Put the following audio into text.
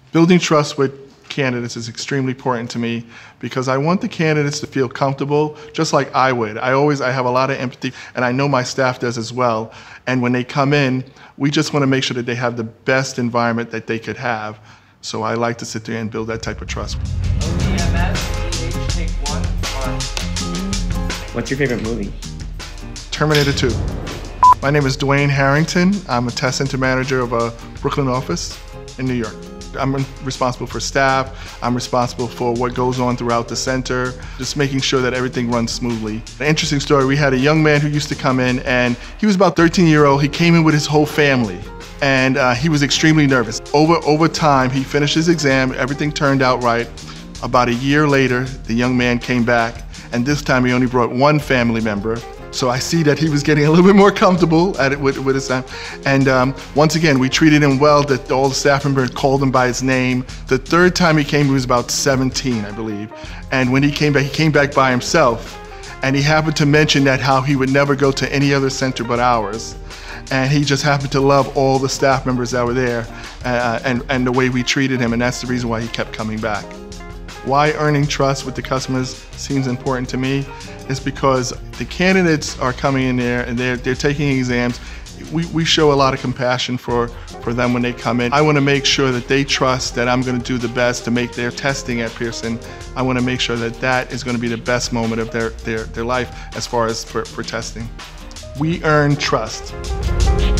Building trust with candidates is extremely important to me because I want the candidates to feel comfortable, just like I would. I have a lot of empathy, and I know my staff does as well. And when they come in, we just want to make sure that they have the best environment that they could have. So I like to sit there and build that type of trust. OTMS, take one. What's your favorite movie? Terminator 2. My name is Dwayne Harrington. I'm a test center manager of a Brooklyn office in New York. I'm responsible for staff. I'm responsible for what goes on throughout the center, just making sure that everything runs smoothly. An interesting story, we had a young man who used to come in, and he was about 13-year-old. He came in with his whole family, and he was extremely nervous. Over time, he finished his exam, everything turned out right. About a year later, the young man came back, and this time he only brought one family member. So I see that he was getting a little bit more comfortable at it with his time. And once again, we treated him well, that all the staff members called him by his name. The third time he came, he was about 17, I believe. And when he came back by himself. And he happened to mention that how he would never go to any other center but ours. And he just happened to love all the staff members that were there and the way we treated him. And that's the reason why he kept coming back. Why earning trust with the customers seems important to me is because the candidates are coming in there and they're taking exams. We show a lot of compassion for them when they come in. I want to make sure that they trust that I'm going to do the best to make their testing at Pearson. I want to make sure that that is going to be the best moment of their life as far as for testing. We earn trust.